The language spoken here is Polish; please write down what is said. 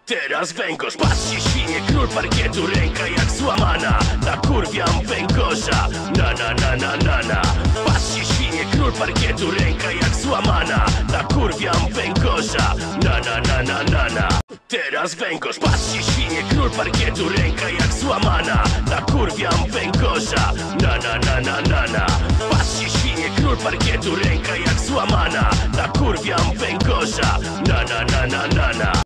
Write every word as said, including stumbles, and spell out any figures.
Teraz węgorz, patrzcie świnie, król parkietu, ręka jak złamana. Nakurwiam węgorza, na na na na na na. Patrzcie świnie, król parkietu, ręka jak złamana. Nakurwiam węgorza, na na na na na na. Teraz węgorz, patrzcie świnie, król parkietu, ręka jak złamana. Nakurwiam węgorza, na na na na na na. Patrzcie świnie, król parkietu, ręka jak złamana. Nakurwiam węgorza, na na na na na na.